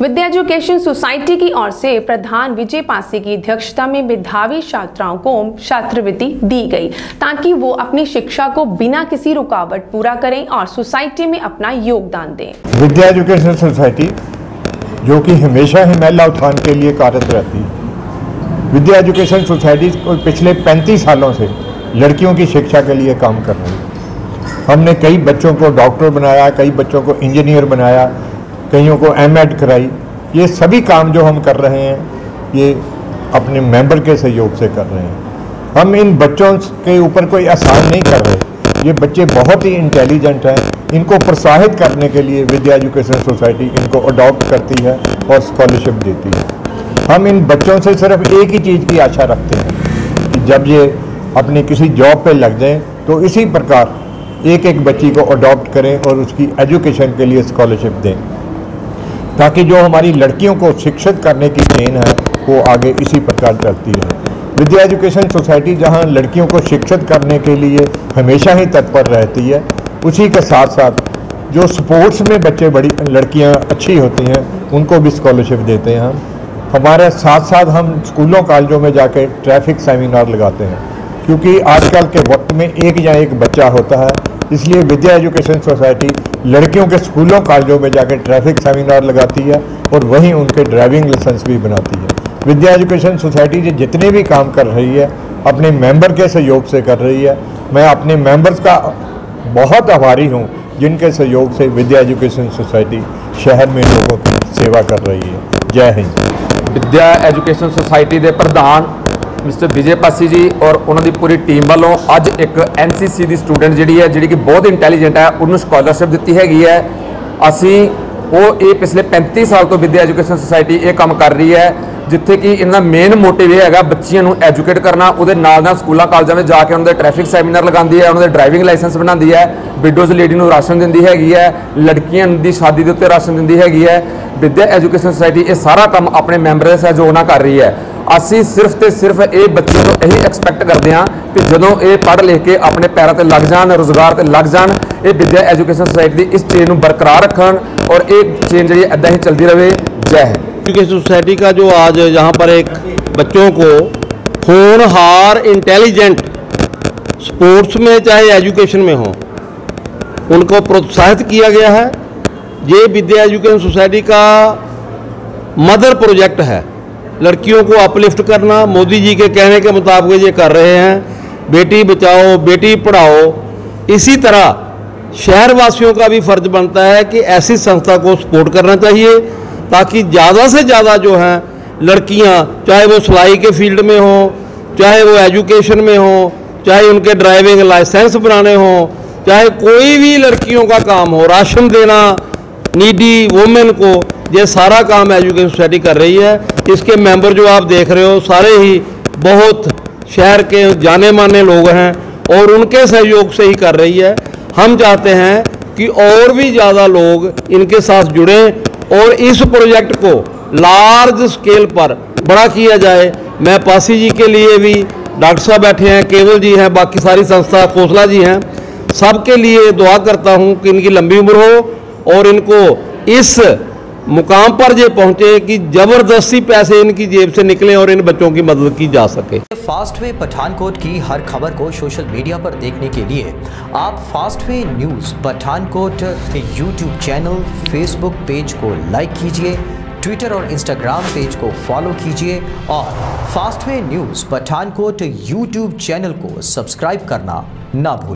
विद्या education society की ओर से प्रधान विजय पासी की अध्यक्षता में मेधावी छात्राओं को छात्रवृत्ति दी गई ताकि वो अपनी शिक्षा को बिना किसी रुकावट पूरा करें और सोसाइटी में अपना योगदान दें। विद्या एजुकेशन सोसाइटी जो कि हमेशा ही महिला उत्थान के लिए कार्यरत रहती है। विद्या एजुकेशन सोसाइटी को पिछले 35 सालों से लड़कियों की शिक्षा के लिए काम कर रही है। हमने कई बच्चों को डॉक्टर बनाया, कई बच्चों को इंजीनियर बनाया, कईयों को एमएड कराई। ये सभी काम जो हम कर रहे हैं ये अपने मेंबर के सहयोग से कर रहे हैं। हम इन बच्चों के ऊपर कोई एहसान नहीं कर रहे। ये बच्चे बहुत ही इंटेलिजेंट हैं। इनको प्रोत्साहित करने के लिए विद्या एजुकेशन सोसाइटी इनको अडॉप्ट करती है और स्कॉलरशिप देती है। हम इन बच्चों से सिर्फ एक ही चीज़ की आशा रखते हैं कि जब ये अपनी किसी जॉब पे लग जाएं तो इसी प्रकार एक एक बच्ची को अडॉप्ट करें और उसकी एजुकेशन के लिए स्कॉलरशिप दें, ताकि जो हमारी लड़कियों को शिक्षित करने की चेन है वो आगे इसी प्रकार चलती रहे। विद्या एजुकेशन सोसाइटी जहां लड़कियों को शिक्षित करने के लिए हमेशा ही तत्पर रहती है, उसी के साथ साथ जो स्पोर्ट्स में बच्चे बड़ी लड़कियां अच्छी होती हैं उनको भी स्कॉलरशिप देते हैं। हमारे साथ साथ हम स्कूलों कॉलेजों में जाके ट्रैफिक सेमिनार लगाते हैं, क्योंकि आजकल के वक्त में एक या एक बच्चा होता है। इसलिए विद्या एजुकेशन सोसाइटी लड़कियों के स्कूलों कॉलेजों में जाकर ट्रैफिक सेमिनार लगाती है और वहीं उनके ड्राइविंग लाइसेंस भी बनाती है। विद्या एजुकेशन सोसाइटी जो जितने भी काम कर रही है अपने मेंबर के सहयोग से कर रही है। मैं अपने मेंबर्स का बहुत आभारी हूँ जिनके सहयोग से विद्या एजुकेशन सोसाइटी शहर में लोगों की सेवा कर रही है। जय हिंद। विद्या एजुकेशन सोसाइटी के प्रधान मिस्टर विजय पासी जी और उन्होंने पूरी टीम वालों अज एक NCC की स्टूडेंट जी कि बहुत इंटैलीजेंट है उन्होंने स्कॉलरशिप दी हैगी है। असी वो ये पिछले 35 साल तो विद्या एजुकेशन सोसाइटी ये काम कर रही है, जिथे कि इनका मेन मोटिव यह है बच्चियों को एजुकेट करना। वो नाल स्कूलों कॉलेजों में जाके उन्होंने ट्रैफिक सैमीनार लगाती है, उन्होंने ड्राइविंग लाइसेंस बनाती है, विडोज लेडी को राशन दी हैगी है, लड़कियों की शादी के उत्ते राशन दी हैगी है। विद्या एजुकेशन सोसाइटी ये सारा काम अपने मैंबर के सहयोग नाल कर रही है। असी सिर्फ तो सिर्फ ये बच्चों को यही एक्सपैक्ट करते हैं कि जो ये पढ़ लिख के अपने पैरों पर लग जान, रोजगार पर लग जान, ये विद्या एजुकेशन सोसाइटी की इस चेन को बरकरार रखन और ये चेन जी इदा ही चलती रहे। जय हिंद। एजुकेशन सोसाइटी का जो आज यहाँ पर एक बच्चों को होनहार इंटेलिजेंट स्पोर्ट्स में चाहे एजुकेशन में हो उनको प्रोत्साहित किया गया है। ये विद्या एजुकेशन सोसाइटी का मदर प्रोजेक्ट है। लड़कियों को अपलिफ्ट करना मोदी जी के कहने के मुताबिक ये कर रहे हैं। बेटी बचाओ बेटी पढ़ाओ। इसी तरह शहरवासियों का भी फर्ज बनता है कि ऐसी संस्था को सपोर्ट करना चाहिए ताकि ज़्यादा से ज़्यादा जो हैं लड़कियां, चाहे वो सिलाई के फील्ड में हो, चाहे वो एजुकेशन में हो, चाहे उनके ड्राइविंग लाइसेंस बनाने हो, चाहे कोई भी लड़कियों का काम हो, राशन देना नीडी वुमेन को, ये सारा काम एजुकेशन सोसाइटी कर रही है। इसके मेंबर जो आप देख रहे हो सारे ही बहुत शहर के जाने माने लोग हैं और उनके सहयोग से ही कर रही है। हम चाहते हैं कि और भी ज़्यादा लोग इनके साथ जुड़ें और इस प्रोजेक्ट को लार्ज स्केल पर बड़ा किया जाए। मैं पासी जी के लिए भी, डॉक्टर साहब बैठे हैं, केवल जी हैं, बाकी सारी संस्था, खोसला जी हैं, सबके लिए दुआ करता हूं कि इनकी लंबी उम्र हो और इनको इस मुकाम पर ये पहुंचे कि जबरदस्ती पैसे इनकी जेब से निकलें और इन बच्चों की मदद की जा सके। फास्ट वे पठानकोट की हर खबर को सोशल मीडिया पर देखने के लिए आप fast way news Pathankot YouTube channel, Facebook page को लाइक कीजिए, ट्विटर और इंस्टाग्राम पेज को फॉलो कीजिए और fast way news Pathankot YouTube channel को सब्सक्राइब करना ना भूलें।